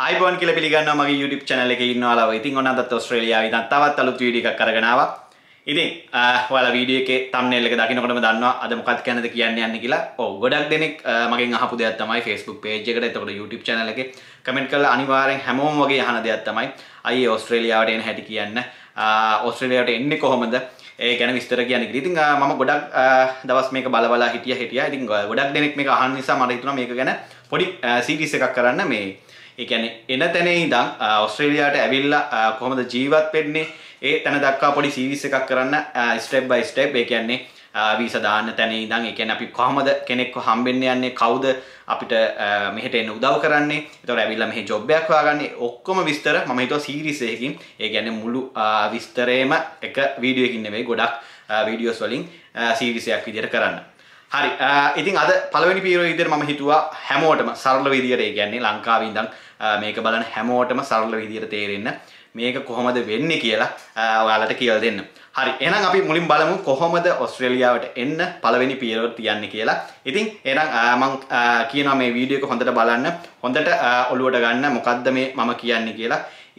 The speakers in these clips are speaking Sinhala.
iPhone කියලා පිළිගන්නවා මගේ YouTube channel එකේ ඉන්නවලා. ඉතින් ඔන්න අදත් ඕස්ට්‍රේලියාවේ ඉඳන් තවත් අලුත් වීඩියෝ එකක් අරගෙන ආවා. ඉතින් ඔයාලා වීඩියෝ එකේ thumbnail එක දකින්නකොටම දන්නවා අද මොකක්ද කියන්නද කියන්නේ කියලා. ඔව් ගොඩක් දෙනෙක් මගෙන් අහපු දෙයක් තමයි Facebook page එකට එතකොට YouTube channel එකේ comment කරලා අනිවාර්යෙන් හැමෝම වගේ අහන දෙයක් තමයි අයියේ ඕස්ට්‍රේලියාවට එන හැටි කියන්න. ඕස්ට්‍රේලියාවට එන්නේ කොහොමද? ඒ ගැන විස්තර කියන්න කියලා. ඉතින් මම ගොඩක් දවස් මේක බලබලා හිටියා. ඉතින් ගොඩක් දෙනෙක් මේක අහන නිසා මට හිතුණා මේක ගැන පොඩි සීරීස් එකක් කරන්න මේ. ඒ කියන්නේ එන තැනේ ඉඳන් ඕස්ට්‍රේලියාවට ඇවිල්ලා කොහොමද ජීවත් වෙන්නේ ඒ තැන දක්වා පොඩි සීරීස් එකක් කරන්න ස්ටෙප් බයි ස්ටෙප්. ඒ කියන්නේ වීසා දාන්න තැනේ ඉඳන් ඒ කියන්නේ අපි කොහොමද කෙනෙක්ව හම්බෙන්න යන්නේ, කවුද අපිට මෙහෙට එන්න උදව් කරන්නේ, ඒතකොට ඇවිල්ලා මෙහි ජොබ් එකක් හොයාගන්නේ, ඔක්කොම විස්තර මම හිතුවා සීරීස් එකකින්. ඒ කියන්නේ මුළු විස්තරේම එක වීඩියෝ එකකින් නෙවෙයි ගොඩක් වීඩියෝස් වලින් සීරීස් එකක් විදිහට කරන්න. හරි ඉතින් අද පළවෙනි පීරුව විදිහට මම හිතුවා හැමෝටම සරල විදිහට ඒ කියන්නේ ලංකාවේ ඉඳන් මේක බලන හැමෝටම සරල විදිහට තේරෙන්න මේක කොහොමද වෙන්නේ කියලා ඔයාලට කියලා දෙන්න. හරි එහෙනම් අපි මුලින් බලමු කොහොමද ඕස්ට්‍රේලියාවට එන්න පළවෙනි පීරුව තියන්නේ කියලා. ඉතින් එහෙනම් මම කියනවා මේ වීඩියෝ එක හොඳට බලන්න, හොඳට ඔලුවට ගන්න මොකද්ද මේ මම කියන්නේ කියලා.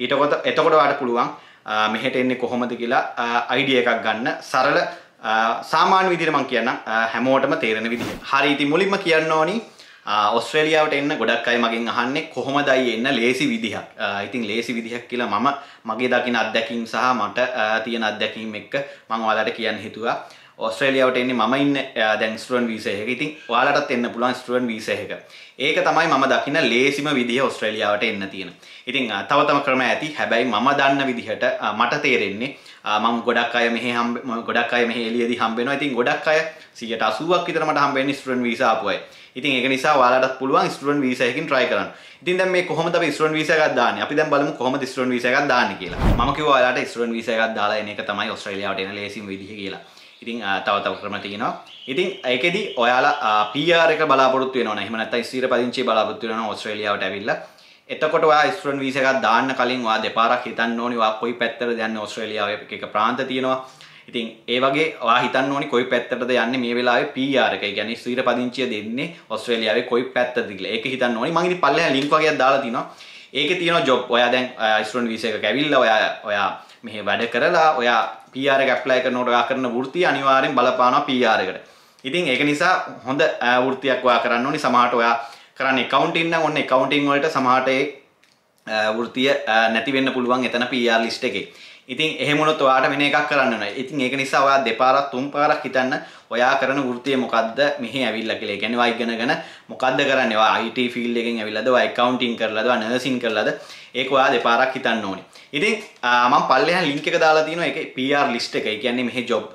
එතකොට ඔයාලට පුළුවන් මෙහෙට එන්නේ කොහොමද කියලා අයිඩියා එකක් ගන්න. සරල සාමාන්‍ය විදිහට මම කියන්නම් හැමෝටම තේරෙන විදිහට. හරි ඉතින් මුලින්ම කියන්න ඕනි ඕස්ට්‍රේලියාවට එන්න ගොඩක් අය මගෙන් අහන්නේ කොහොමදයි එන්න ලේසි විදිහක්. ඉතින් ලේසි විදිහක් කියලා මම මගේ දකින අත්දැකීම් සහ මට තියෙන අත්දැකීම් එක්ක මම ඔයාලට කියන්න හිතුවා. ඕස්ට්‍රේලියාවට එන්නේ මම ඉන්නේ දැන් ස්ටුඩන්ට් වීසා එකක. ඉතින් ඔයාලටත් එන්න පුළුවන් ස්ටුඩන්ට් වීසා එකක. ඒක තමයි මම දකින ලේසිම විදිහ ඕස්ට්‍රේලියාවට එන්න තියෙන. ඉතින් තව ක්‍රම ඇති. හැබැයි මම දන්න විදිහට මට තේරෙන්නේ මම ගොඩක් අය මෙහෙ එළියදී හම්බ වෙනවා. ඉතින් ගොඩක් අය 80%ක් විතර මට හම්බ වෙන්නේ ස්ටුඩන්ට් වීසා ආපු අය. ඉතින් ඒක නිසා ඔයාලටත් පුළුවන් ස්ටුඩන්ට් වීසා එකකින් try කරන්න. ඉතින් දැන් මේ කොහොමද අපි ස්ටුඩන්ට් වීසා එකක් දාන්නේ? අපි දැන් බලමු කොහොමද ස්ටුඩන්ට් වීසා එකක් දාන්නේ කියලා. මම කිව්වා ඔයාලට ස්ටුඩන්ට් වීසා එකක් දාලා එන එක තමයි ඕස්ට්‍රේලියාවට එන ලේසිම විදිහ කියලා. ඉතින් තව ක්‍රම තියෙනවා. ඉතින් ඒකෙදි ඔයාලා PR එක බලාපොරොත්තු වෙනවා නේද? එහෙම නැත්නම් ස්ථිර පදිංචිය බලාපොරොත්තු වෙනවා ඕස්ට්‍රේලියාවට ඇවිල්ලා. එතකොට ඔයා ස්ටුඩන්ට් වීසා එකක් දාන්න කලින් ඔයා දෙපාරක් හිතන්න ඕනි ඔයා කොයි පැත්තටද යන්නේ. ඕස්ට්‍රේලියාවේ එක ප්‍රාන්ත තියෙනවා. ඉතින් ඒ වගේ ඔයා හිතන්න ඕනි කොයි පැත්තටද යන්නේ මේ වෙලාවේ PR එක. ඒ කියන්නේ ස්ථිර පදිංචිය දෙන්නේ ඕස්ට්‍රේලියාවේ කොයි පැත්තටද කියලා. ඒක හිතන්න ඕනි. මම ඉතින් පල්ලෙහා ලින්ක් වගේක් දාලා තිනවා. ඒකේ තියෙනවා ජොබ්. ඔයා දැන් ස්ටුඩන්ට් වීසා එකක ඇවිල්ලා ඔයා මෙහෙ වැඩ කරලා ඔයා PR එක ඇප්ලයි කරනකොට ඔයා කරන වෘත්තිය අනිවාර්යෙන් බලපානවා PR එකට. ඉතින් ඒක නිසා හොඳ වෘත්තියක් ඔයා කරන්න ඕනි. සමහරට ඔයා කරන්නේ accounting නම් ඔන්න accounting වලට සමහරට ඒ වෘත්තිය නැති වෙන්න පුළුවන් එතන PR list එකේ. ඉතින් එහෙම වුණොත් ඔයාට වෙන එකක් කරන්න ඕනේ. ඉතින් ඒක නිසා ඔයා දෙපාරක් තුන් පාරක් හිතන්න ඔයා කරන වෘත්තිය මොකද්ද මෙහි ඇවිල්ලා කියලා. ඒ කියන්නේ ඔයා ඉගෙනගෙන මොකද්ද කරන්නේ? ඔයා IT field එකෙන් ඇවිල්ලාද? ඔයා accounting කරලාද? ඔයා nursing කරලාද? ඒක ඔයා දෙපාරක් හිතන්න ඕනේ. ඉතින් මම පල්ලෙහා ලින්ක් එක දාලා තියෙනවා. ඒකේ PR list එක. ඒ කියන්නේ මෙහි job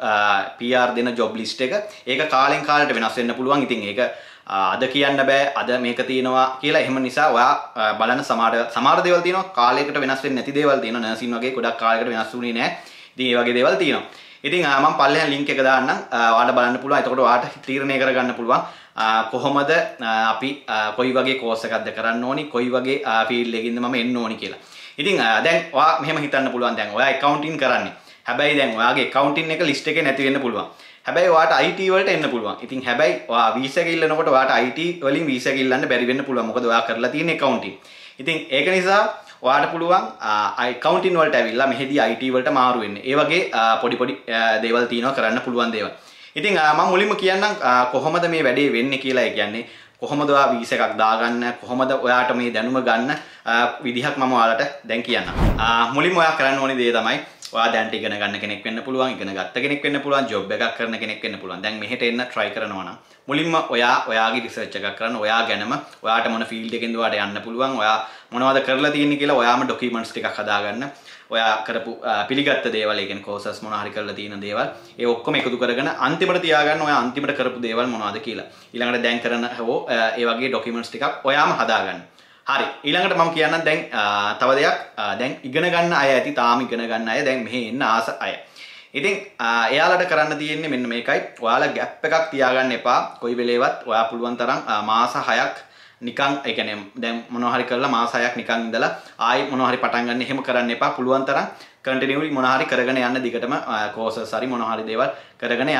PR දෙන job list එක. ඒක කාලෙන් කාලට වෙනස් වෙන්න පුළුවන්. ඉතින් ඒක අද කියන්න බෑ අද මේක තියෙනවා කියලා. එහෙම නිසා ඔයා බලන්න සමහර දේවල් තියෙනවා කාලයකට වෙනස් වෙන්නේ නැති දේවල් තියෙනවා. නර්සින් වගේ ගොඩක් කාලයකට වෙනස් වුණේ නැහැ. ඉතින් ඒ වගේ දේවල් තියෙනවා. ඉතින් මම පල්ලෙහා ලින්ක් එක දාන්නම්. ඔයාලට බලන්න පුළුවන්. එතකොට ඔයාලට තීරණය කරගන්න පුළුවන් කොහොමද අපි කොයි වගේ කෝස් එකක්ද කරන්න ඕනි, කොයි වගේ ෆීල්ඩ් එකකින්ද මම එන්න ඕනි කියලා. ඉතින් දැන් ඔයා මෙහෙම හිතන්න පුළුවන්. දැන් ඔයා accounting කරන්නේ. හැබැයි දැන් ඔයාගේ accounting එක list එකේ නැති වෙන්න පුළුවන්. හැබැයි ඔයාට IT වලට එන්න පුළුවන්. ඉතින් හැබැයි ඔයා වීසා එක ඉල්ලනකොට ඔයාට IT වලින් වීසා එක ඉල්ලන්න බැරි වෙන්න පුළුවන්. මොකද ඔයා කරලා තියෙන accounting. ඉතින් ඒක නිසා ඔයාට පුළුවන් accounting වලට ඇවිල්ලා මෙහෙදී IT වලට මාරු වෙන්න. ඒ වගේ පොඩි දේවල් තියෙනවා කරන්න පුළුවන් දේවල්. ඉතින් මම මුලින්ම කියන්නම් කොහොමද මේ වැඩේ වෙන්නේ කියලා. ඒ කියන්නේ කොහොමද ඔයා වීසා එකක් දාගන්න, කොහොමද ඔයාට මේ දැනුම ගන්න විදිහක් මම ඔයාලට දැන් කියන්නම්. මුලින්ම ඔයා කරන්න ඕනේ දේ තමයි ඔයා දැන් ඉගෙන ගන්න කෙනෙක් වෙන්න පුළුවන්, ඉගෙන ගත්ත කෙනෙක් වෙන්න පුළුවන්, ජොබ් එකක් කරන කෙනෙක් වෙන්න පුළුවන්. දැන් මෙහෙට එන්න try කරනවා නම් මුලින්ම ඔයාගේ රිසර්ච් එකක් කරන්න, ඔයා ගැනම ඔයාට මොන ෆීල්ඩ් එකකින්ද ඔයාට යන්න පුළුවන්, ඔයා මොනවද කරලා තියෙන්නේ කියලා ඔයාම ඩොකියුමන්ට්ස් ටිකක් හදාගන්න. ඔයා කරපු පිළිගත්ත දේවල්, ඒ කියන්නේ කෝසස් මොනවා හරි කරලා තියෙන දේවල්, ඒ ඔක්කොම එකතු කරගෙන අන්තිමට තියාගන්න ඔයා අන්තිමට කරපු දේවල් මොනවද කියලා. ඊළඟට දැන් කරන ඒ වගේ ඩොකියුමන්ට්ස් ටිකක් ඔයාම හදාගන්න. හරි ඊළඟට මම කියන්නම් දැන් තව දෙයක්. දැන් ඉගෙන ගන්න අය ඇති, තාම ඉගෙන ගන්න අය, දැන් මෙහෙ එන්න ආස අය. ඉතින් එයාලට කරන්න තියෙන්නේ මෙන්න මේකයි. ඔයාලා ગેප් එකක් තියාගන්න එපා. කොයි වෙලේවත් ඔයා පුළුවන් තරම් මාස 6ක් නිකන් ඒ කියන්නේ දැන් මොනවා හරි කරලා මාස 6ක් නිකන් ඉඳලා ආයි මොනවා හරි පටන් ගන්න එහෙම කරන්න එපා. පුළුවන් තරම් කන්ටිනියුලි මොනවා හරි කරගෙන යන්න දිගටම කෝසස් හරි මොනවා හරි දේවල් කරගෙන යන්න.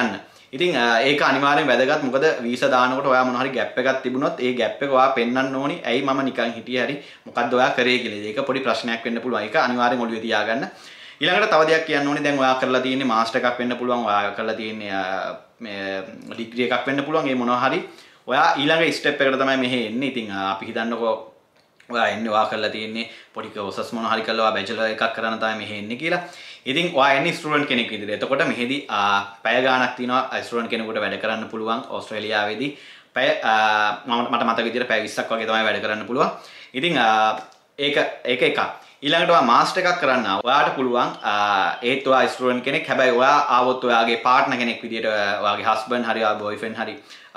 ඉතින් ඒක අනිවාර්යෙන් වැදගත්. මොකද වීසා දානකොට ඔයා මොන හරි ગેප් එකක් තිබුණොත් ඒ ગેප් එක ඔයා පෙන්වන්න ඕනි. ඇයි මම නිකන් හිටියේ හරි මොකද්ද ඔයා කරේ කියලා. ඒක පොඩි ප්‍රශ්නයක් වෙන්න පුළුවන්. ඒක අනිවාර්යෙන් ඔළුවේ තියාගන්න. ඊළඟට තව දෙයක් කියන්න ඕනේ. දැන් ඔයා කරලා තියෙන්නේ මාස්ටර් එකක් වෙන්න පුළුවන්. ඔයා කරලා තියෙන්නේ මේ ඩිග්‍රී එකක් වෙන්න පුළුවන්. ඒ මොනවා හරි ඔයා ඊළඟ ස්ටෙප් එකට තමයි මෙහෙ එන්නේ. ඉතින් අපි හිතන්නකෝ ඔයා එන්නේ ඔයා කරලා තියෙන්නේ පොඩි කෝසස් මොනවා හරි කරලා ඔයා බැචලර් එකක් කරන්න තමයි මෙහෙ එන්නේ කියලා. ඉතින් ඔයා එන්නේ ස්ටුඩන්ට් කෙනෙක් විදිහට. එතකොට මෙහෙදි පැය ගාණක් තියෙනවා ස්ටුඩන්ට් කෙනෙකුට වැඩ කරන්න පුළුවන් ඕස්ට්‍රේලියාවේදී. පැය මට මතක විදිහට පැය 20ක් වගේ තමයි වැඩ කරන්න පුළුවන්. ඉතින් ඒක එකක්. ඊළඟට ඔයා මාස්ටර් එකක් කරන්න ඔයාට පුළුවන් ඒත් ඔයා ස්ටුඩන්ට් කෙනෙක්. හැබැයි ඔයා ආවොත් ඔයාගේ පාර්ට්නර් කෙනෙක් විදිහට ඔයාගේ හස්බන්ඩ් හරි ඔයා බොයිෆ්‍රෙන්ඩ් හරි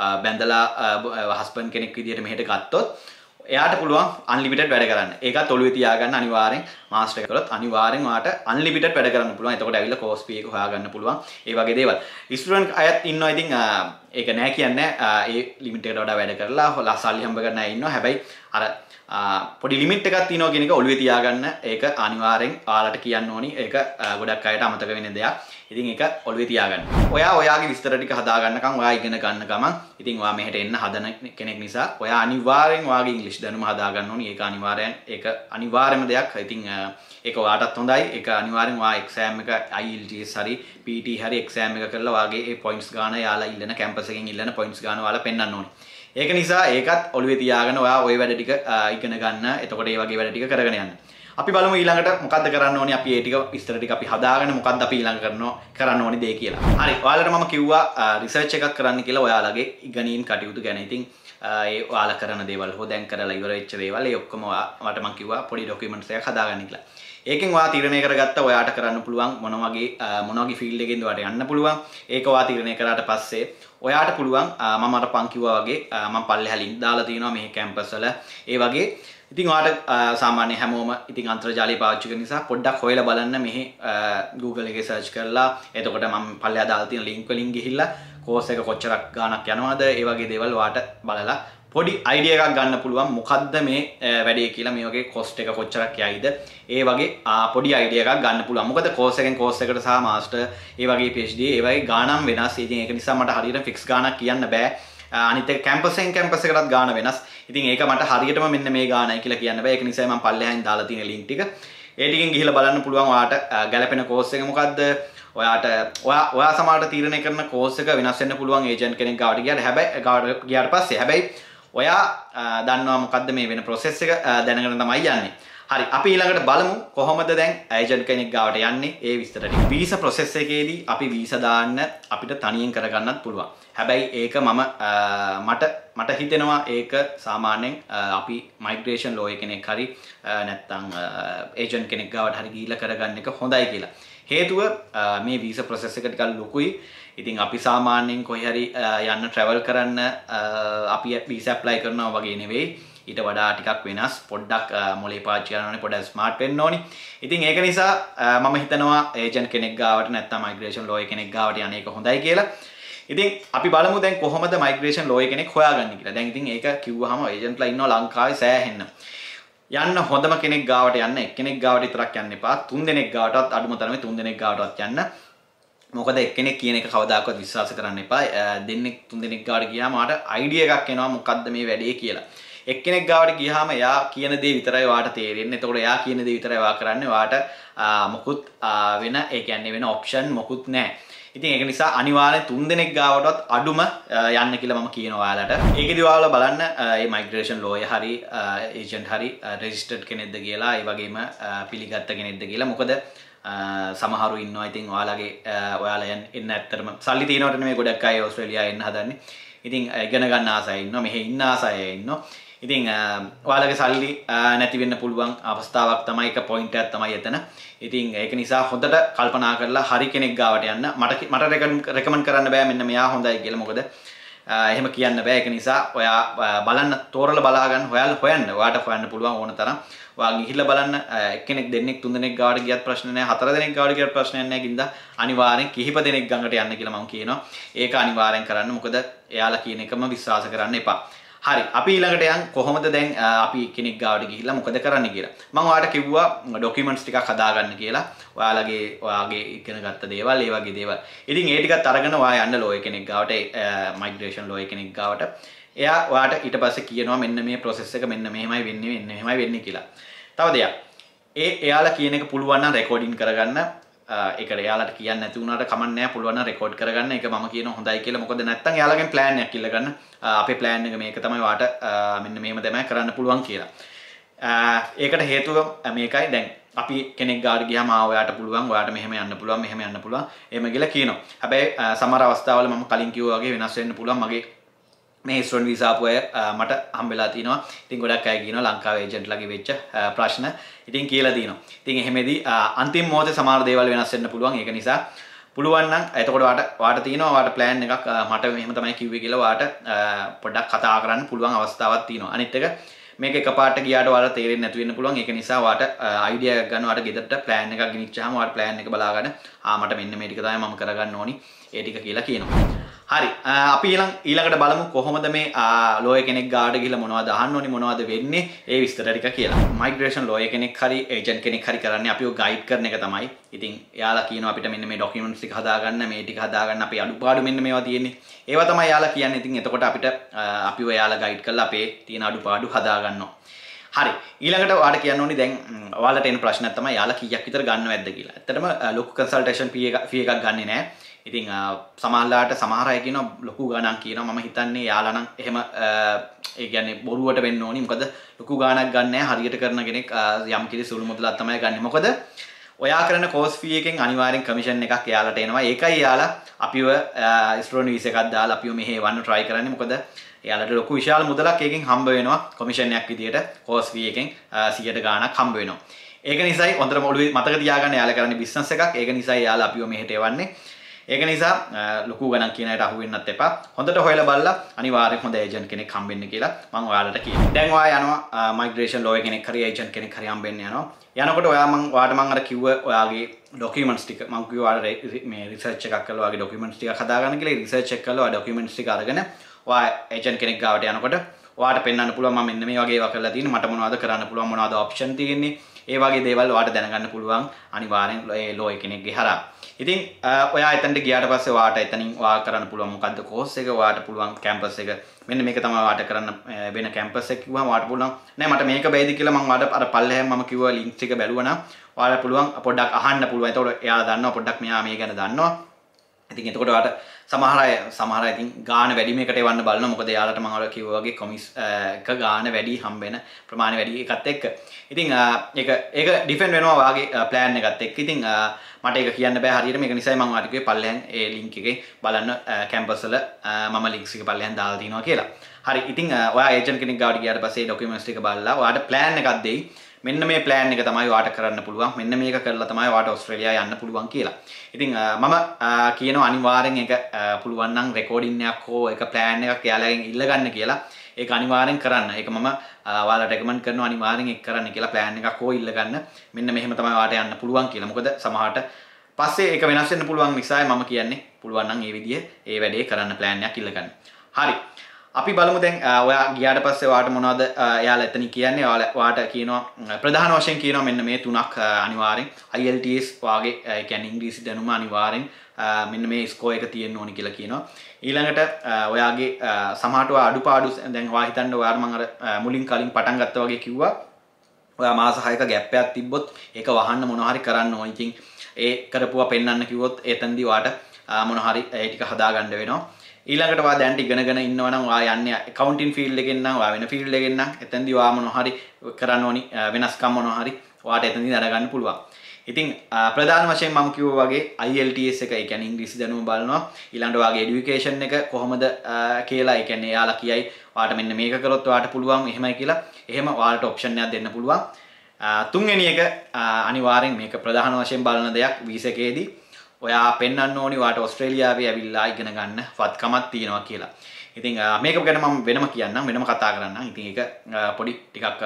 බැඳලා හස්බන්ඩ් කෙනෙක් විදිහට මෙහෙට ගත්තොත් එයාට පුළුවන් අන්ලිමිටඩ් වැඩ කරන්න. ඒකත් ඔළුවේ තියාගන්න අනිවාර්යෙන් මාස්ටර් එක කළොත් අනිවාර්යෙන් ඔයාට අන්ලිමිටඩ් වැඩ කරන්න පුළුවන්. එතකොට ඇවිල්ලා කෝස් ෆී එක හොයාගන්න පුළුවන්. ඒ වගේ දේවල්. ස්ටුඩන්ට් අයත් ඉන්නවා. ඉතින් ඒක නෑ කියන්නේ ඒ ලිමිට් එකට වඩා වැඩ කරලා සල්ලි හම්බ කරන්න අය ඉන්නවා. හැබැයි අර පොඩි ලිමිට් එකක් තියෙනවා කියන එක ඔළුවේ තියාගන්න. ඒක අනිවාර්යෙන් ඔයාලට කියන්න ඕනි. ඒක ගොඩක් අයට අමතක වෙන දෙයක්. ඉතින් ඒක ඔළුවේ තියාගන්න. ඔයා ඔයාගේ විස්තර ටික හදාගන්නකම් ඔයා ඉගෙන ගන්න ගමන් ඉතින් ඔයා මෙහෙට එන්න හදන කෙනෙක් නිසා ඔයා අනිවාර්යෙන් ඔයාගේ ඉංග්‍රීසි දැනුම හදාගන්න ඕනි. ඒක අනිවාර්යම දෙයක්. ඉතින් ඒක ඔයාටත් හොඳයි. ඒක අනිවාර්යෙන් ඔයා එක්සෑම් එක IELTS හරි PT හරි එක්සෑම් එක කරලා ඔයාගේ ඒ පොයින්ට්ස් ගාන යාලා ඉල්ලන කැම්පස් එකෙන් ඉල්ලන පොයින්ට්ස් ගාන ඔයාලා පෙන්වන්න ඕනි. ඒක නිසා ඒකත් ඔළුවේ තියාගෙන ඔයා ওই වැඩ ටික ඉගෙන ගන්න. එතකොට ඒ වගේ වැඩ ටික කරගෙන යන්න. අපි බලමු ඊළඟට මොකද්ද කරන්න ඕනේ. අපි ඒ ටික විස්තර ටික අපි හදාගෙන මොකද්ද අපි ඊළඟ කරන්න ඕනේ දේ කියලා. හරි. ඔයාලට මම කිව්වා රිසර්ච් එකක් කරන්න කියලා ඔයාලගේ ඉගෙනීම් කටයුතු ගැන. ඉතින් ඒ ඔයාලා කරන දේවල් හෝ දැන් කරලා ඉවර වෙච්ච දේවල් ඒ ඔක්කොම මට මම කිව්වා පොඩි ඩොකියුමන්ට්ස් එකක් හදාගන්න කියලා. ඒකෙන් ඔයා තීරණය කරගත්තා ඔයාට කරන්න පුළුවන් මොන වගේ ෆීල්ඩ් එකකින්ද ඔයාට යන්න පුළුවන්. ඒක ඔයා තීරණය කරාට පස්සේ ඔයාට පුළුවන් මම අර පන් කිව්වා වගේ මම පල්ලෙහා ලින්ක් දාලා තියෙනවා මේ කැම්පස් වල. ඒ වගේ ඉතින් ඔයාට සාමාන්‍ය හැමෝම ඉතින් අන්තර්ජාලය පාවිච්චි කරන නිසා පොඩ්ඩක් හොයලා බලන්න මෙහි Google එකේ සර්ච් කරලා එතකොට මම පල්ලෙහා දාලා තියෙන ලින්ක් වලින් ගිහිල්ලා කෝස් එක කොච්චරක් ගාණක් යනවද ඒ වගේ දේවල් ඔයාට බලලා පොඩි අයිඩියා එකක් ගන්න පුළුවන් මොකද්ද මේ වැඩේ කියලා මේ වගේ කොස්ට් එක කොච්චරක් යයිද ඒ වගේ පොඩි අයිඩියා එකක් ගන්න පුළුවන්. මොකද කෝස් එකෙන් කෝස් එකට සහ මාස්ටර් ඒ වගේ PhD ඒ වගේ ගාණම් වෙනස්. ඉතින් ඒක නිසා මට හරියට ෆික්ස් ගාණක් කියන්න බෑ. අනිත් එක කැම්පස්ෙන් කැම්පස් එකටත් ගාණ වෙනස්. ඉතින් ඒක මට හරියටම මෙන්න මේ ගාණයි කියලා කියන්න බෑ. ඒක නිසා මම පල්ලෙහායින් දාලා තියෙන ලින්ක් ටික. ඒ ටිකෙන් ගිහිල්ලා බලන්න පුළුවන් ඔයාට ගැලපෙන කෝස් එක මොකද්ද? ඔයා සමහරට තීරණය කරන කෝස් එක වෙනස් වෙන්න පුළුවන් ඒජන්ට් කෙනෙක් ගාවට ගියාට පස්සේ. හැබැයි ඔයා දන්නවා මොකද්ද මේ වෙන ප්‍රොසෙස් එක දැනගෙන තමයි යන්නේ. හරි අපි ඊළඟට බලමු කොහොමද දැන් ඒජන්ට් කෙනෙක් ගාවට යන්නේ ඒ විස්තර ටික. වීසා ප්‍රොසෙස් එකේදී අපි වීසා දාන්න අපිට තනියෙන් කරගන්නත් පුළුවන්. හැබැයි ඒක මට හිතෙනවා ඒක සාමාන්‍යයෙන් අපි මයිග්‍රේෂන් ලෝයර් කෙනෙක් හරි නැත්නම් ඒජන්ට් කෙනෙක් ගාවට හරි ගිහිල්ලා කරගන්න එක හොඳයි කියලා. හේතුව මේ වීසා ප්‍රොසෙස් එක ටිකක් ලොකුයි. ඉතින් අපි සාමාන්‍යයෙන් කොහේ හරි යන්න ට්‍රැවල් කරන්න අපි වීසා ඇප්ලයි කරනවා වගේ නෙවෙයි. ඊට වඩා ටිකක් වෙනස්. පොඩ්ඩක් මොලේ පාවිච්චි කරන්න ඕනේ, පොඩ්ඩක් ස්මාර්ට් වෙන්න ඕනේ. ඉතින් ඒක නිසා මම හිතනවා ඒජන්ට් කෙනෙක් ගාවට නැත්නම් මයිග්‍රේෂන් ලෝයර් කෙනෙක් ගාවට යන එක හොඳයි කියලා. ඉතින් අපි බලමු දැන් කොහොමද මයිග්‍රේෂන් ලෝයර් කෙනෙක් හොයාගන්නේ කියලා. දැන් ඉතින් ඒක කිව්වහම ඒජන්ට්ලා ඉන්නවා ලංකාවේ සෑහෙන්න. යන්න හොඳම කෙනෙක් ගාවට යන්න. එක්කෙනෙක් ගාවට විතරක් යන්න එපා. 3 දෙනෙක් ගාවටවත් අඩුම තරමේ 3 දෙනෙක් ගාවටවත් යන්න. මොකද එක්කෙනෙක් කියන එක කවදාකවත් විශ්වාස කරන්න එපා. දෙන්නෙක් 3 දෙනෙක් ගාවට ගියාම ආට අයිඩියා එකක් එනවා මොකද්ද මේ වැඩේ කියලා. එක්කෙනෙක් ගාවට ගියාම එයා කියන දේ විතරයි ඔයාට තේරෙන්නේ. එතකොට එයා කියන දේ විතරයි ඔයා කරන්නේ. ඔයාට මොකුත් වෙන ඒ කියන්නේ වෙන ඔප්ෂන් මොකුත් නැහැ. ඉතින් ඒක නිසා අනිවාර්යෙන් 3 දෙනෙක් ගාවටවත් අඩුම යන්න කියලා මම කියනවා ඔයාලට. ඒකෙදි ඔයාලා බලන්න මේ මයිග්‍රේෂන් ලෝයර් හරි ඒජන්ට් හරි රෙජිස්ටර්ඩ් කෙනෙක්ද කියලා, ඒ වගේම පිළිගත්ත කෙනෙක්ද කියලා. මොකද සමහරු ඉන්නවා ඉතින් ඔයාලා එන්න ඇත්තටම සල්ලි තියෙනවට නෙමෙයි ගොඩක් අය ඕස්ට්‍රේලියාව එන්න හදන්නේ. ඉතින් ඉගෙන ගන්න ආසයි ඉන්නවා, මෙහෙ ඉන්න ආසයි ඉන්නවා. ඉතින් ඔයාලගේ සල්ලි නැති වෙන්න පුළුවන් අවස්ථාවක් තමයි, එක පොයින්ට් එකක් තමයි එතන. ඉතින් ඒක නිසා හොඳට කල්පනා කරලා හරි කෙනෙක් ගාවට යන්න. මට රෙකමන්ඩ් කරන්න බෑ මෙන්න මෙයා හොඳයි කියලා. මොකද එහෙම කියන්න බෑ. ඒක නිසා ඔයා බලන්න, තෝරලා බලා ගන්න, හොයන්න. ඔයාට හොයන්න පුළුවන් ඕන තරම්. ඔයා ගිහිල්ලා බලන්න. එක්කෙනෙක් දෙන්නෙක් 3 දෙනෙක් ගාවට ගියත් ප්‍රශ්න නැහැ. 4 දෙනෙක් ගාවට ගියත් ප්‍රශ්නයක් නැහැ. කින්ද අනිවාර්යෙන් කිහිප දෙනෙක් ගඟට යන්න කියලා මම කියනවා. ඒක අනිවාර්යෙන් කරන්න. මොකද එයාලා කියන එකම විශ්වාස කරන්න එපා. හරි අපි ඊළඟට යන් කොහොමද දැන් අපි කෙනෙක් ගාවට ගිහිල්ලා මොකද කරන්න කියලා. මම ඔයාලට කිව්වා ડોකියුමන්ට්ස් ටිකක් හදාගන්න කියලා. ඔයාගේ ඉගෙන ගත්ත දේවල් ඒ වගේ දේවල්. ඉතින් ඒ ටිකත් අරගෙන ඔයා යන්න ලෝයර් කෙනෙක් ගාවට මයිග්‍රේෂන් ලෝයර් කෙනෙක් ගාවට. එයා ඔයාට ඊට පස්සේ කියනවා මෙන්න මේ process එක මෙන්න මෙහෙමයි වෙන්නේ කියලා. තව දෙයක්. එයාලා කියන එක පුළුවන් නම් රෙකෝඩින් කරගන්න. ඒකට එයාලට කියන්න නැති වුණාට කමක් නැහැ පුළුවන් නම් රෙකෝඩ් කරගන්න. ඒක මම කියන හොඳයි කියලා. මොකද නැත්තම් එයාලගෙන් ප්ලෑන් එකක් ඉල්ල ගන්න. අපේ ප්ලෑන් එක මේක තමයි වාට මෙන්න මෙහෙම තමයි කරන්න පුළුවන් කියලා. ඒකට හේතුව මේකයි. දැන් අපි කෙනෙක් ගාවට ගියාම ඔයාට පුළුවන් ඔයාට මෙහෙම යන්න පුළුවන් එහෙම කියලා කියනවා. හැබැයි සමහර අවස්ථාවල මම කලින් කිව්වා වගේ වෙනස් වෙන්න පුළුවන්. මගේ මේ ස්ටුඩන්ට් වීසා ආපු අය මට හම්බෙලා තිනවා. ඉතින් ගොඩක් අය කියනවා ලංකාවේ ඒජන්ට්ලාගේ වෙච්ච ප්‍රශ්න. ඉතින් කියලා දිනවා. ඉතින් එහෙමෙදී අන්තිම මොහොතේ සමහර දේවල් වෙනස් වෙන්න පුළුවන්. ඒක නිසා පුළුවන් නම් එතකොට වාට තියෙනවා වාට ප්ලෑන් එකක් මට මෙහෙම තමයි කිව්වේ කියලා වාට පොඩ්ඩක් කතා කරන්න පුළුවන් අවස්ථාවක් තියෙනවා. අනිත් එක මේක එකපාරට ගියාට ඔයාලට තේරෙන්නේ නැතු වෙන්න පුළුවන්. ඒක නිසා වාට අයිඩියා එකක් ගන්න වාට ගෙදරට ප්ලෑන් එකක් ගෙනිච්චාම වාට ප්ලෑන් එක බලාගන්න මට මෙන්න මේ ටික තමයි මම කරගන්න ඕනි. ඒ ටික කියලා කියනවා. හරි අපි ඊළඟට බලමු කොහොමද මේ ලෝයර් කෙනෙක් ගාවට ගිහලා මොනවද අහන්න ඕනි මොනවද වෙන්නේ ඒ විස්තර ටික කියලා. මයිග්‍රේෂන් ලෝයර් කෙනෙක් හරි ඒජන්ට් කෙනෙක් හරි කරන්නේ අපිව ගයිඩ් කරන එක තමයි. ඉතින් එයාලා කියනවා අපිට මෙන්න මේ ડોකියුමන්ට්ස් ටික හදාගන්න මේ ටික හදාගන්න අපේ අඩුපාඩු මෙන්න මේවා තියෙන්නේ. ඒවා තමයි එයාලා කියන්නේ. ඉතින් එතකොට අපිට අපිව එයාලා ගයිඩ් කරලා අපේ තියෙන අඩුපාඩු හදාගන්නවා. හරි ඊළඟට ඔයාලට කියන්න ඕනි දැන් ඔයාලට එන ප්‍රශ්නයක් තමයි යාලා කීයක් විතර ගන්නවද කියලා. ඇත්තටම ලොකු කන්සල්ටේෂන් ෆී එකක් ගන්නෙ නෑ. ඉතින් සමහරලාට සමහර අය කියනවා ලොකු ගණන් කියනවා. මම හිතන්නේ යාලා නම් එහෙම ඒ කියන්නේ බොරුවට වෙන්න ඕනි. මොකද ලොකු ගණනක් ගන්න නෑ. හරියට කරන කෙනෙක් යම් කිසි සුළු මුදලක් තමයි ගන්නෙ. මොකද ඔයා කරන කෝස් ෆී එකෙන් අනිවාර්යෙන් කමිෂන් එකක් එයාලට එනවා. ඒකයි එයාලා අපිව ස්ටුඩන්ට් වීසා එකක් දාලා අපිව මෙහෙ එවන්න try කරන්නේ. මොකද එයාලට ලොකු විශාල මුදලක් එකකින් හම්බ වෙනවා. කොමිෂන් එකක් විදියට කෝස් ෆී එකෙන් 100ට ගාණක් හම්බ වෙනවා. ඒක නිසායි හොඳටම ඔළුවේ මතක තියාගන්න එයාලා කරන්නේ බිස්නස් එකක්. ඒක නිසායි එයාලා අපිව මෙහෙට එවන්නේ. ඒක නිසා ලොකු ගණන් කියන අයට අහු වෙන්නත් එපා. හොඳට හොයලා බලලා අනිවාර්යෙන් හොඳ ඒජන්ට් කෙනෙක් හම්බෙන්න කියලා මම ඔයාලට කියනවා. දැන් ඔයා යනවා මයිග්‍රේෂන් ලෝයර් කෙනෙක් හරි ඒජන්ට් කෙනෙක් හරි හම්බෙන්න යනවා. යනකොට ඔයාට මම අර කිව්ව ඔයාගේ ડોකියුමන්ට්ස් ටික මම කිව්වා ඔයාලා මේ රිසර්ච් එකක් කරලා ඔයාගේ ડોකියුමන්ට්ස් ටික හදාගන්න කියලා. රිසර්ච් එක කරලා ඔයා ડોකියුමන්ට්ස් ටික අරගෙන ඔයා ඒජන්ට් කෙනෙක් ගාවට යනකොට ඔයාට පෙන්වන්න පුළුවන් මම මෙන්න මේ වගේ ඒවා කරලා තියෙන්නේ. මට මොනවද කරන්න පුළුවන් මොනවද ඔප්ෂන් තියෙන්නේ. ඒ වගේ දේවල් ඔයාට දැනගන්න පුළුවන් අනිවාර්යෙන් ඒ ලෝයර් කෙනෙක්ගේ හරහා. ඉතින් ඔයා එතනට ගියාට පස්සේ ඔයාට එතනින් ඔයා කරන්න පුළුවන් මොකද්ද කෝස් එක ඔයාට පුළුවන් කැම්පස් එක මෙන්න මේක තමයි ඔයාට කරන්න වෙන කැම්පස් එක කිව්වම ඔයාට පුළුවන් නෑ මට මේක බැයිද කියලා මම ඔයාට අර පල්ලෙහෙන් මම කිව්වා ලින්ක්ස් එක බැලුවා නම් ඔයාලා පුළුවන් පොඩ්ඩක් අහන්න පුළුවන්. එතකොට එයාලා දන්නවා පොඩ්ඩක් මෙයා මේ ගැන දන්නවා. ඉතින් එතකොට ඔයාට සමහර අය ඉතින් ගාණ වැඩි මේකට එවන්න බලනවා. මොකද එයාලට මම ඔයාලා කිව්වා වගේ කොමිස් එක ගාණ වැඩි හම්බෙන ප්‍රමාණය වැඩි එකත් එක්ක. ඉතින් ඒක ඩිෆෙන්ඩ් වෙනවා ඔයාගේ ප්ලෑන් එකත් එක්ක. ඉතින් මට ඒක කියන්න බෑ හරියට. මේක නිසායි මම ඔයාලට කිව්වේ පල්ලෙහන් ඒ ලින්ක් එකේ බලන්න කැම්පස් වල මම ලින්ක්ස් එක පල්ලෙහන් දාලා තිනවා කියලා. හරි ඉතින් ඔයා ඒජන්ට් කෙනෙක් ගාවට ගියාට පස්සේ ડોකියුමන්ට්ස් ටික බලලා ඔයාට ප්ලෑන් එකක් දෙයි. මෙන්න මේ ප්ලෑන් එක තමයි ඔයාට කරන්න පුළුවන්. මෙන්න මේක කරලා තමයි ඔයාට ඕස්ට්‍රේලියාව යන්න පුළුවන් කියලා. ඉතින් මම කියනවා අනිවාර්යෙන් ඒක පුළුවන් නම් රෙකෝඩින් එකක් හෝ ඒක ප්ලෑන් එකක් එයාලගෙන් ඉල්ල ගන්න කියලා. ඒක අනිවාර්යෙන් කරන්න. ඒක මම ඔයාලට රෙකමන්ඩ් කරනවා අනිවාර්යෙන් ඒක කරන්න කියලා ප්ලෑන් එකක් හෝ ඉල්ල ගන්න. මෙන්න මෙහෙම තමයි ඔයාට යන්න පුළුවන් කියලා. මොකද සමහරට පස්සේ ඒක වෙනස් වෙන්න පුළුවන් නිසායි මම කියන්නේ පුළුවන් නම් මේ විදිය ඒ වැඩේ කරන්න ප්ලෑන් එකක් ඉල්ල ගන්න. හරි. අපි බලමු දැන් ඔයා ගියාට පස්සේ ඔයාට මොනවද එයාලා එතන කියන්නේ ඔයාට කියනවා ප්‍රධාන වශයෙන් කියනවා මෙන්න මේ තුනක් අනිවාර්යෙන් IELTS වාගේ ඒ කියන්නේ ඉංග්‍රීසි දැනුම අනිවාර්යෙන් මෙන්න මේ ස්කෝර් එක තියෙන්න ඕනි කියලා කියනවා. ඊළඟට ඔයාගේ සමහරට ඔයා අඩුපාඩු දැන් ඔයා හිතන්න ඔයාට මම අර මුලින් කලින් පටන් ගත්තා වගේ කිව්වා ඔයා මාස 6ක ગેප් එකක් තිබ්බොත් ඒක වහන්න මොන හරි කරන්න ඕනි. ඉතින් ඒ කරපුවා පෙන්වන්න කිව්වොත් එතනදී ඔයාට මොන හරි ඒ ටික හදා ගන්න වෙනවා. ඊළඟට ඔයා දැන් ඉගෙනගෙන ඉන්නවා නම් ඔයා යන්නේ accounting field එකෙන් නම් ඔයා වෙන field එකෙන් නම් එතනදී ඔයා මොන හරි කරන්න ඕනි වෙනස්කම් මොන හරි ඔයාට එතනදී දැනගන්න පුළුවන්. ඉතින් ප්‍රධාන වශයෙන් මම කිව්වා වගේ IELTS එක ඒ කියන්නේ ඉංග්‍රීසි දැනුම බලනවා. ඊළඟට ඔයාගේ education එක කොහොමද කියලා ඒ කියන්නේ එයාලා කියයි ඔයාට මෙන්න මේක කරොත් ඔයාට පුළුවන් එහෙමයි කියලා. එහෙම ඔයාලට option එකක් දෙන්න පුළුවන්. තුන්වෙනි එක අනිවාර්යෙන් මේක ප්‍රධාන වශයෙන් බලන දෙයක් වීසා එකේදී ඔයා පෙන්වන්න ඕනි ඔයාට ඕස්ට්‍රේලියාවේ ඇවිල්ලා ඉගෙන ගන්න වත්කමක් තියෙනවා කියලා. ඉතින් මේක ගැන මම වෙනම කියන්නම් වෙනම කතා කරන්නම්. ඉතින් ඒක පොඩි ටිකක්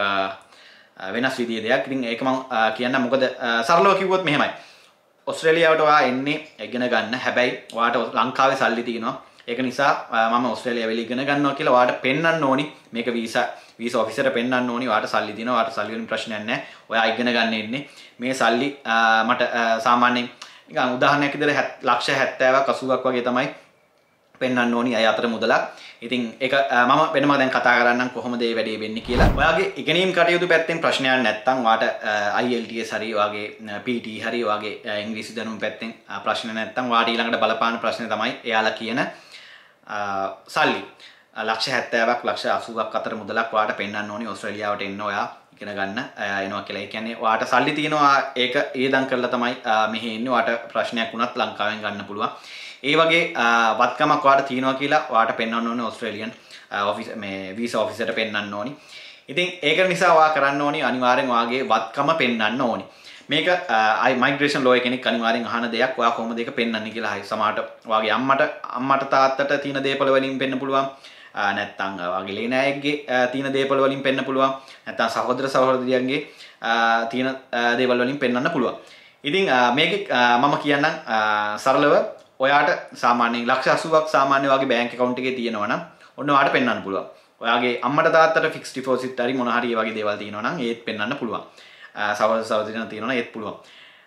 වෙනස් විදිය දෙයක්. ඉතින් ඒක මම කියන්නම් මොකද සරලව කිව්වොත් මෙහෙමයි. ඕස්ට්‍රේලියාවට ඔයා එන්නේ ඉගෙන ගන්න. හැබැයි ඔයාට ලංකාවේ සල්ලි තියෙනවා. ඒක නිසා මම ඕස්ට්‍රේලියාව වෙල ඉගෙන ගන්නවා කියලා ඔයාට පෙන්වන්න ඕනි මේක වීසා ඔෆිසර්ට පෙන්වන්න ඕනි ඔයාට සල්ලි දිනවා ඔයාට සල්ලි වලින් ප්‍රශ්නයක් නැහැ ඔයා ඉගෙන ගන්න ඉන්නේ මේ සල්ලි මට සාමාන්‍යයෙන් නිකන් උදාහරණයක් විදිහට ලක්ෂ 70ක් 80ක් වගේ තමයි පෙන්වන්න ඕනි අය අතර මුදලක්. ඉතින් ඒක මම වෙනම දැන් කතා කරන්නම් කොහොමද මේ වැඩේ වෙන්නේ කියලා. ඔයාගේ ඉගෙනීම් කටයුතු පැත්තෙන් ප්‍රශ්නයක් නැත්නම් ඔයාට IELTS හරි ඔයාගේ PT හරි ඔයාගේ ඉංග්‍රීසි දැනුම පැත්තෙන් ප්‍රශ්න නැත්නම් ඔයාට ඊළඟට බලපාන ප්‍රශ්නේ තමයි එයාලා කියන සල්ලි. ලක්ෂ 70ක් ලක්ෂ 80ක් අතර මුදලක් ඔයාට පෙන්වන්න ඕනි ඕස්ට්‍රේලියාවට එන්න ඔයා ඉගෙන ගන්න එනවා කියලා. ඒ කියන්නේ ඔයාට සල්ලි තියෙනවා ඒක ඊදම් කරලා තමයි මෙහෙ ඉන්නේ. ඔයාට ප්‍රශ්නයක් වුණත් ලංකාවෙන් ගන්න පුළුවන්. ඒ වගේ වත්කමක් ඔයාට තියෙනවා කියලා ඔයාට පෙන්වන්න ඕනේ ඕස්ට්‍රේලියන් ඔෆිස් මේ වීසා ඔෆිසර්ට පෙන්වන්න ඕනි. ඉතින් ඒක නිසා ඔයා කරන්න ඕනි අනිවාර්යෙන් ඔයාගේ වත්කම පෙන්වන්න ඕනි. මේක මයිග්‍රේෂන් ලෝයර් කෙනෙක් අනිවාර්යෙන් අහන දෙයක්. ඔයා කොහොමද ඒක පෙන්වන්නේ කියලා. හරි සමහරට ඔයාගේ අම්මට තාත්තට තියෙන දේපල වලින් පෙන්වන්න පුළුවන්. නැත්තම් ඔයාගේ ලේනෑයෙක්ගේ තියෙන දේපල වලින් පෙන්වන්න පුළුවන්. නැත්තම් සහෝදර සහෝදරියන්ගේ තියෙන දේවල් වලින් පෙන්වන්න පුළුවන්. ඉතින් මේකේ මම කියන්නම් සරලව ඔයාට සාමාන්‍යයෙන් ලක්ෂ 80ක් සාමාන්‍ය වගේ බැංක් account එකේ තියෙනවා නම් ඔන්න ඔයාට පෙන්වන්න පුළුවන්. ඔයාගේ අම්මට තාත්තට fixed deposit හරි මොන හරි වගේ දේවල් තියෙනවා නම් ඒත් පෙන්වන්න පුළුවන්. සහෝදර සහෝදරියන් තියෙනවා නම් ඒත් පුළුවන්.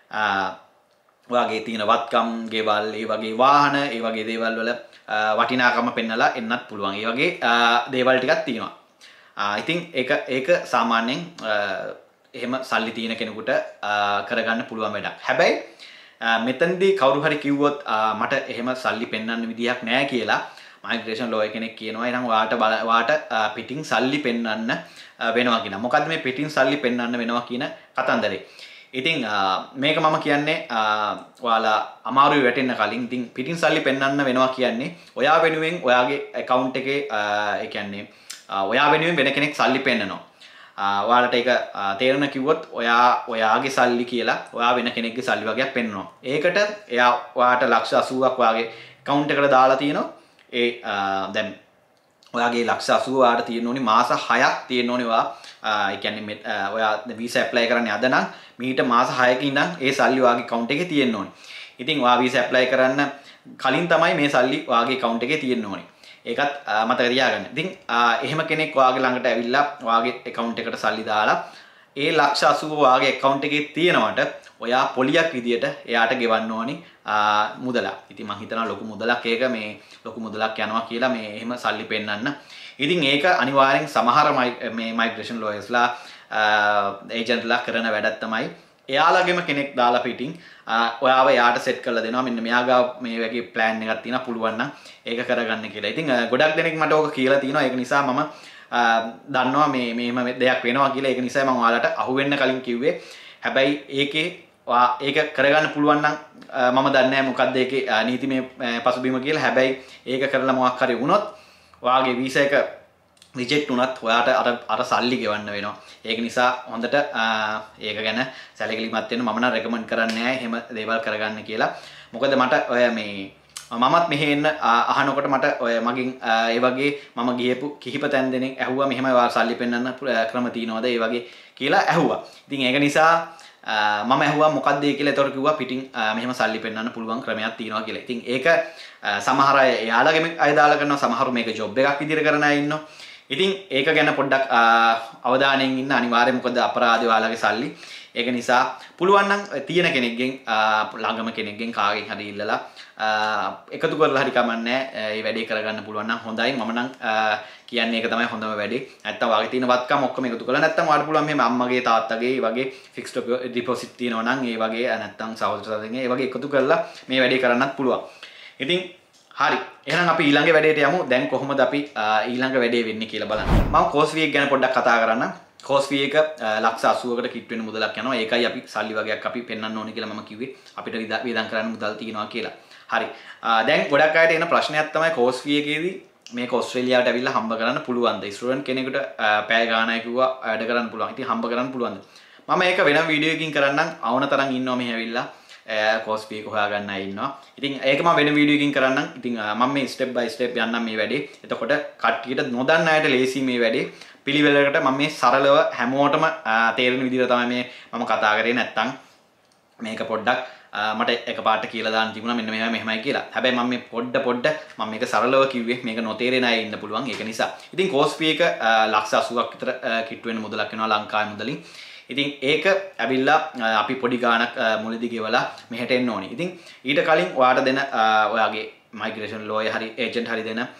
ඔයාගේ තියෙන වත්කම්, ගෙවල්, ඒ වගේ වාහන, ඒ වගේ දේවල් වල වටිනාකම පෙන්වලා එන්නත් පුළුවන්. ඒ වගේ දේවල් ටිකක් තියෙනවා. ඉතින් ඒක සාමාන්‍යයෙන් එහෙම සල්ලි තියෙන කෙනෙකුට කරගන්න පුළුවන් වැඩක්. හැබැයි මෙතනදී කවුරු හරි කිව්වොත් මට එහෙම සල්ලි පෙන්වන්න විදියක් නැහැ කියලා මයිග්‍රේෂන් ලෝයර් කෙනෙක් කියනවා. එහෙනම් ඔයාට පිටින් සල්ලි පෙන්වන්න වෙනවා කියන. මොකද්ද මේ පිටින් සල්ලි පෙන්වන්න වෙනවා කියන කතන්දරේ? ඉතින් මේක මම කියන්නේ ඔයාලා අමාරුයි වැටෙන්න කලින් ඉතින් පිටින් සල්ලි පෙන්වන්න වෙනවා කියන්නේ ඔයා වෙනුවෙන් ඔයාගේ account එකේ ඒ කියන්නේ ඔයා වෙනුවෙන් වෙන කෙනෙක් සල්ලි පෙන්නනවා. ඔයාලට ඒක තේරෙන කිව්වොත් ඔයාගේ සල්ලි කියලා ඔයා වෙන කෙනෙක්ගේ සල්ලි වගේක් පෙන්නනවා. ඒකට එයා ඔයාට ලක්ෂ 80ක් ඔයාගේ account එකට දාලා තිනවා. දැන් ඔයාගේ ලක්ෂ 80 ඔයාට තියෙන්න ඕනි මාස 6ක් තියෙන්න ඕනි ඔයා ඒ කියන්නේ ඔයා වීසා ඇප්ලයි කරන්නේ අද නම් මීට මාස 6ක ඉඳන් ඒ සල්ලි ඔයාගේ account එකේ තියෙන්න ඕනි. ඉතින් ඔයා වීසා ඇප්ලයි කරන්න කලින් තමයි මේ සල්ලි ඔයාගේ account එකේ තියෙන්න ඕනි. ඒකත් මතක තියාගන්න. ඉතින් එහෙම කෙනෙක් ඔයාගේ ළඟට ඇවිල්ලා ඔයාගේ account එකට සල්ලි දාලා ඒ ලක්ෂ 80 ඔයාගේ account එකේ තියෙනවට ඔයා පොලියක් විදියට එයාට ගෙවන්න ඕනි මුදලක්. ඉතින් මම හිතනවා ලොකු මුදලක් ඒක මේ ලොකු මුදලක් යනවා කියලා මේ එහෙම සල්ලි පෙන්නන්න. ඉතින් ඒක අනිවාර්යෙන් සමහර මේ මයිග්‍රේෂන් ලෝයර්ස්ලා ඒජන්ට්ලා කරන වැඩක් තමයි එයාලගෙම කෙනෙක් දාලා පිටින් ඔයාව එයාට සෙට් කරලා දෙනවා මෙන්න මෙයා ගාව මේ වගේ ප්ලෑන් එකක් තියෙනවා පුළුවන් නම් ඒක කරගන්න කියලා. ඉතින් ගොඩක් දෙනෙක් මට ඕක කියලා තිනවා. ඒක නිසා මම දන්නවා මෙහෙම දෙයක් වෙනවා කියලා. ඒක නිසා මම ඔයාලට අහුවෙන්න කලින් කිව්වේ. හැබැයි ඒක කරගන්න පුළුවන් නම් මම දන්නේ නැහැ මොකක්ද ඒකේ නීතිමය පසුබිම කියලා. හැබැයි ඒක කරලා මොකක් හරි වුණොත් ඔයාගේ වීසා එක රිජෙක්ට් වුණත් ඔයාට අර සල්ලි ගෙවන්න වෙනවා. ඒක නිසා හොඳට ඒක ගැන සැලකිලිමත් වෙන්න මම නම් රෙකමන්ඩ් කරන්නේ නැහැ එහෙම දේවල් කරගන්න කියලා. මොකද මට ඔය මේ මමත් මෙහෙ එන්න අහනකොට මට ඔය මගෙන් ඒ වගේ මම ගියපු කිහිප තැන් දෙනෙක් ඇහුවා මෙහෙම ඔයා සල්ලි පෙන්නන්න ක්‍රම තියනවද ඒ වගේ කියලා ඇහුවා. ඉතින් ඒක නිසා මම ඇහුවා මොකක්ද ඒ කියලා. ඒතකොට කිව්වා පිටින් මෙහෙම සල්ලි පෙන්නන්න පුළුවන් ක්‍රමයක් තියෙනවා කියලා. ඉතින් ඒක සමහර අය එයාලගෙම අය දාලා කරනවා. සමහරු මේක ජොබ් එකක් විදිහට කරන අය ඉන්නවා. ඉතින් ඒක ගැන පොඩ්ඩක් අවධානයෙන් ඉන්න අනිවාර්යයෙන්. මොකද අපරාධ ඔයාලගේ සල්ලි. ඒක නිසා පුළුවන් නම් තියෙන කෙනෙක්ගෙන් ළඟම කෙනෙක්ගෙන් කාගෙන් හරි ඉල්ලලා එකතු කරලා හරි කමන්නේ මේ වැඩේ කරගන්න පුළුවන් නම් හොඳයි. මම නම් කියන්නේ ඒක තමයි හොඳම වැඩේ. නැත්තම් වාගේ තියෙන වත්කම් ඔක්කොම එකතු කරලා නැත්තම් ඔයාලට පුළුවන් මෙහෙම අම්මගේ තාත්තගේ ඒ වගේ ෆික්ස්ඩ් ඩිපොසිට් තියෙනවා නම් ඒ වගේ නැත්තම් සහෝදර සහෝදරියන්ගේ ඒ වගේ එකතු කරලා මේ වැඩේ කරන්නත් පුළුවන්. ඉතින් හරි. එහෙනම් අපි ඊළඟ වැඩේට යමු. දැන් කොහොමද අපි ඊළඟ වැඩේ වෙන්නේ කියලා බලන්න. මම කෝස් ෆී එක ගැන පොඩ්ඩක් කතා කරන්නම්. කෝස් ෆී එක ලක්ෂ 80කට කිට් වෙන මුදලක් යනවා. ඒකයි අපි සල්ලි වගේක් අපි පෙන්වන්න ඕනේ කියලා මම කිව්වේ. අපිට වියදම් කරන්න මුදල් තියෙනවා කියලා. හරි. දැන් ගොඩක් අයට එන ප්‍රශ්නයක් තමයි කෝස් ෆී එකේදී මේක ඕස්ට්‍රේලියාවට ඇවිල්ලා හම්බ කරන්න පුළුවන්ද? ස්ටුඩන්ට් කෙනෙකුට පැය ගාණක් කිව්වා වැඩ කරන්න පුළුවන්. ඉතින් හම්බ කරන්න පුළුවන්ද? මම ඒක වෙනම වීඩියෝ එකකින් කරන්නම්. අවන තරම් ඉන්නවා මෙහි ඇවිල්ලා කෝස් ෆී එක හොයාගන්න අය ඉන්නවා. ඉතින් ඒක මම වෙන වීඩියෝ එකකින් කරන්නම්. ඉතින් මම මේ ස්ටෙප් බයි ස්ටෙප් යන්නම් මේ වැඩේ. එතකොට කට්ටියට නොදන්න අයට ලේසි මේ වැඩේ. පිළිවෙලකට මම මේ සරලව හැමෝටම තේරෙන විදිහට තමයි මම කතා කරේ. නැත්තම් මේක පොඩ්ඩක් මට එකපාරට කියලා දාන්න තිබුණා මෙන්න මෙහෙමයි කියලා. හැබැයි මම මේ පොඩ්ඩ මම මේක සරලව කිව්වේ මේක නොතේරෙන අය ඉන්න පුළුවන් ඒක නිසා. ඉතින් කෝස් ෆී එක ලක්ෂ 80ක් විතර කිට්ටු වෙන මුදලක් වෙනවා ලංකාවේ මුදලින්. ඉතින් ඒක ඇවිල්ලා අපි පොඩි ගාණක් මුලදී ගෙවලා මෙහෙට එන්න ඕනේ. ඉතින් ඊට කලින් ඔයාට දෙන ඔයාගේ මයිග්‍රේෂන් ලෝයර් හරි ඒජන්ට් හරි දෙන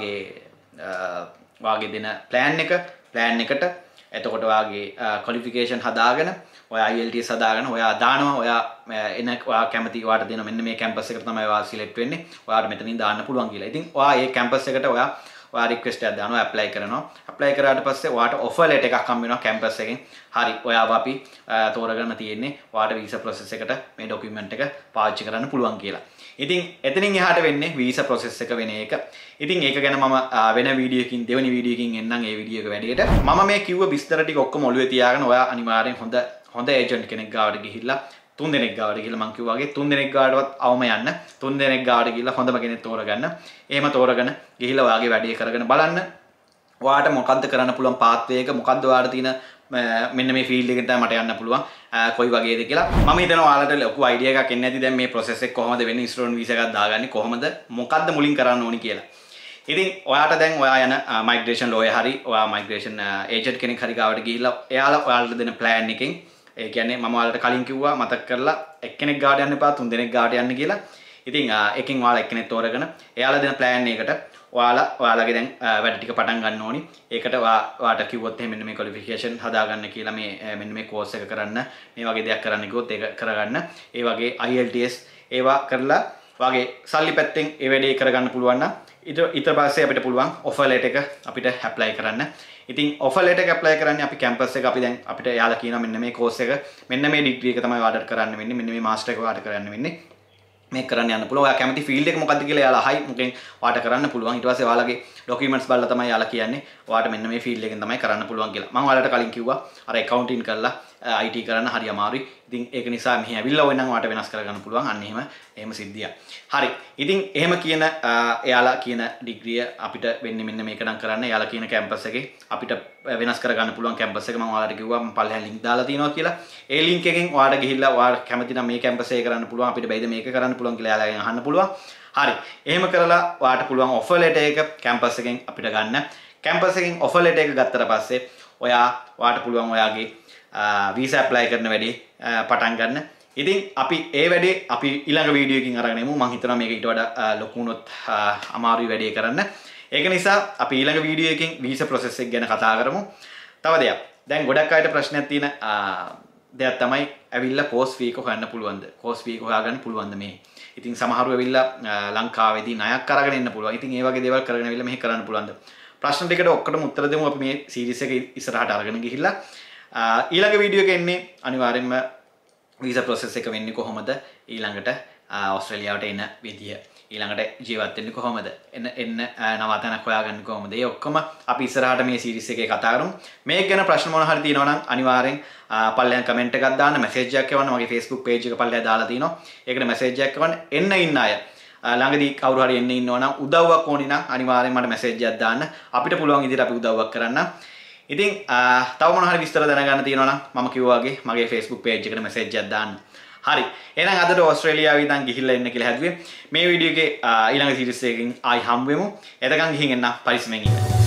ඔයාගේ දෙන ප්ලෑන් එකට එතකොට ඔයාගේ ක්වොලිෆිකේෂන් හදාගෙන ඔයා IELTS හදාගෙන ඔයා දානවා ඔයා ඔයා කැමති ඔයාට දෙන මෙන්න මේ කැම්පස් එකට තමයි ඔයා සිලෙක්ට් වෙන්නේ. ඔයාට මෙතනින් දාන්න පුළුවන් කියලා. ඉතින් ඔයා මේ කැම්පස් එකට ඔයා රික්වෙස්ට් එකක් දානවා ඇප්ලයි කරනවා. ඇප්ලයි කරාට පස්සේ ඔයාට ඔෆර් ලෙටර් එකක් හම්බ වෙනවා කැම්පස් එකෙන්. හරි ඔයාව අපි තෝරගන්න තියෙන්නේ ඔයාට වීසා ප්‍රොසෙස් එකට මේ ඩොකියුමන්ට් එක පාවිච්චි කරන්න පුළුවන් කියලා. ඉතින් එතනින් එහාට වෙන්නේ වීසා ප්‍රොසෙස් එක වෙන එක. ඉතින් ඒක ගැන මම වෙන වීඩියෝ එකකින් දෙවෙනි වීඩියෝ එකකින් එන්නම් ඒ වීඩියෝ එක වැඩියට. මම මේ කිව්ව විස්තර ටික ඔක්කොම ඔළුවේ තියාගෙන ඔයා අනිවාර්යෙන් හොඳ ඒජන්ට් කෙනෙක් ගාවට ගිහිල්ලා 3 දෙනෙක් ගාවට ගිහිල්ලා මම කිව්වා වගේ 3 දෙනෙක් ගාවටවත් අවම යන්න 3 දෙනෙක් ගාවට ගිහිල්ලා හොඳම කෙනෙක් තෝරගන්න. එහෙම තෝරගෙන ගිහිල්ලා ඔයාගේ වැඩේ කරගෙන බලන්න. ඔයාට මොකද්ද කරන්න පුළුවන් පාත්වේ එක මොකද්ද ඔයාට තියෙන මෙන්න මේ ෆීල්ඩ් එකෙන් තමයි මට යන්න පුළුවන් කොයි වගේද කියලා. මම හිතනවා ඔයාලට ලොකු අයිඩියා එකක් එන්නේ නැති දැන් මේ ප්‍රොසෙස් එක කොහොමද වෙන්නේ ස්ටුඩන්ට් වීසා එකක් දාගන්නේ කොහොමද මොකද්ද මුලින් කරන්න ඕනි කියලා. ඉතින් ඔයාට දැන් ඔයා යන මයිග්‍රේෂන් ලෝයර් හරි ඔයා මයිග්‍රේෂන් ඒජන්ට් කෙනෙක් හරි ගාවට ගිහිල්ලා එයාලා ඔයාලට දෙන ප්ලෑන් එකෙන් ඒ කියන්නේ මම ඔයාලට කලින් කිව්වා මතක් කරලා එක්කෙනෙක් ගාවට යන්න එපා 3 දෙනෙක් ගාවට යන්න කියලා. ඉතින් එකෙන් ඔයාලා එක්කෙනෙක් තෝරගෙන එයාලා දෙන ප්ලෑන් එකකට ඔයාලගේ දැන් වැඩ ටික පටන් ගන්න ඕනි. ඒකට ඔයාට කිව්වොත් එහෙනම් මෙන්න මේ ක්වොලිෆිකේෂන් හදාගන්න කියලා මෙන්න මේ කෝස් එක කරන්න මේ වගේ දෙයක් කරන්න කිව්වොත් ඒක කරගන්න. ඒ වගේ IELTS ඒවා කරලා ඔයාගේ සල්ලි පැත්තෙන් ඒ වැඩේ කරගන්න පුළුවන් නම් ඊට පස්සේ අපිට පුළුවන් ඔෆර් ලෙටර් එක අපිට ඇප්ලයි කරන්න. ඉතින් ඔෆර් ලෙටර් එක ඇප්ලයි කරන්නේ අපි කැම්පස් එක අපි දැන් අපිට යාලා කියනවා මෙන්න මේ කෝස් එක මෙන්න මේ ඩිග්‍රී එක තමයි ඔයාලට කරන්න වෙන්නේ මෙන්න මේ මාස්ටර් එක ඔයාලට කරන්න වෙන්නේ මේක කරන්න යන්න පුළුවන්. ඔයා කැමති ෆීල්ඩ් එක මොකද්ද කියලා යාලා අහයි මොකෙන් ඔයාලට කරන්න පුළුවන්. ඊට පස්සේ ඔයාලගේ ඩොකියුමන්ට්ස් බලලා තමයි යාලා කියන්නේ ඔයාලට මෙන්න මේ ෆීල්ඩ් එකෙන් තමයි කරන්න පුළුවන් කියලා. මම ඔයාලට කලින් කිව්වා අර accounting කරලා IT කරන්න හරි අමාරුයි. ඉතින් ඒක නිසා මෙහි ඇවිල්ලා ඔය නම් ඔයාලට වෙනස් කරගන්න පුළුවන්. අන්න එහෙම සිද්ධියක්. හරි. ඉතින් එහෙම කියන එයාලා කියන ඩිග්‍රිය අපිට වෙන්නේ මෙන්න මේක නම් කරන්න. එයාලා කියන කැම්පස් එකේ අපිට වෙනස් කරගන්න පුළුවන් කැම්පස් එක මම ඔයාලට කිව්වා මම පල්ලෙහා ලින්ක් දාලා තියෙනවා කියලා. ඒ ලින්ක් එකෙන් ඔයාලට ගිහිල්ලා ඔයාලා කැමති නම් මේ කැම්පස් එකේ කරන්න පුළුවන්. අපිට බැයිද මේක කරන්න පුළුවන් කියලා එයාලාගෙන් අහන්න පුළුවන්. හරි. එහෙම කරලා ඔයාලට පුළුවන් ඔෆර් ලෙටර් එක කැම්පස් එකෙන් අපිට ගන්න. කැම්පස් එකෙන් ඔෆර් ලෙටර් එක ගත්තට පස්සේ ඔයාට පුළුවන් ඔයාගේ වීසා ඇප්ලයි කරන වැඩේ පටන් ගන්න. ඉතින් අපි ඒ වැඩේ අපි ඊළඟ වීඩියෝ එකකින් අරගෙන යමු. මම හිතනවා මේක ඊට වඩා ලොකු වුණොත් අමාරුයි වැඩේ කරන්න. ඒක නිසා අපි ඊළඟ වීඩියෝ එකකින් වීසා ප්‍රොසෙස් එක ගැන කතා කරමු. තව දෙයක්. දැන් ගොඩක් අයට ප්‍රශ්නයක් තියෙන දෙයක් තමයි ඇවිල්ලා කෝස් ෆී එක හොයන්න පුළුවන්ද? කෝස් ෆී එක හොයාගන්න පුළුවන්ද මේ? ඉතින් සමහරව ඇවිල්ලා ලංකාවේදී ණයක් අරගෙන එන්න පුළුවන්. ඉතින් ඒ වගේ දේවල් කරගෙන ඇවිල්ලා මෙහෙ කරන්න පුළුවන්ද? ප්‍රශ්න ටිකට ඔක්කොටම උත්තර දෙමු අපි මේ සීරීස් එක ඉස්සරහට අරගෙන ගිහිල්ලා. ඊළඟ වීඩියෝ එක එන්නේ අනිවාර්යෙන්ම වීසා ප්‍රොසෙස් එක වෙන්නේ කොහොමද? ඊළඟට ඕස්ට්‍රේලියාවට එන විදිය. ඊළඟට ජීවත් වෙන්නේ කොහොමද? එන්න නවතනක් හොයාගන්නේ කොහොමද? ඒ ඔක්කොම අපි ඉස්සරහට මේ සීරීස් එකේ කතා කරමු. මේක ගැන ප්‍රශ්න මොන හරි තියෙනවා නම් අනිවාර්යෙන් පල්ලෙහාන් කමෙන්ට් එකක් දාන්න, මැසේජ් එකක් එවන්න. මගේ Facebook page එක පල්ලෙහා දාලා තිනවා. ඒකට මැසේජ් එකක් එවන්න. එන්න ඉන්න අය ළඟදී කවුරු හරි එන්න ඉන්නවා නම් උදව්වක් ඕනි නම් අනිවාර්යෙන් මට මැසේජ් එකක් දාන්න. අපිට පුළුවන් විදිහට අපි උදව්වක් කරන්න. ඉතින් තව මොන හරි විස්තර දැනගන්න තියෙනවා නම් මම කිව්වා වගේ මගේ Facebook page එකට මැසේජ් එකක් දාන්න. හරි. එහෙනම් අදට ඕස්ට්‍රේලියාවේ ඉඳන් ගිහිල්ලා එන්න කියලා හැදුවේ. මේ වීඩියෝ එකේ ඊළඟ සීරීස් එකකින් ආයි හම්බ වෙමු. එතකන් ගිහින් එන්න පරිස්සමෙන් ඉන්න.